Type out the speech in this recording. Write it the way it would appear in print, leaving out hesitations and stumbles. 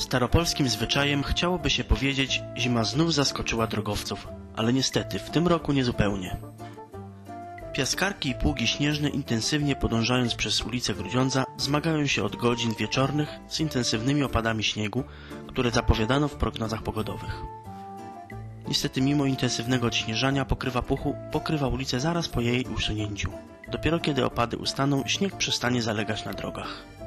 Staropolskim zwyczajem chciałoby się powiedzieć, zima znów zaskoczyła drogowców, ale niestety w tym roku niezupełnie. Piaskarki i pługi śnieżne, intensywnie podążając przez ulice Grudziądza, zmagają się od godzin wieczornych z intensywnymi opadami śniegu, które zapowiadano w prognozach pogodowych. Niestety mimo intensywnego odśnieżania pokrywa puchu pokrywa ulicę zaraz po jej usunięciu. Dopiero kiedy opady ustaną, śnieg przestanie zalegać na drogach.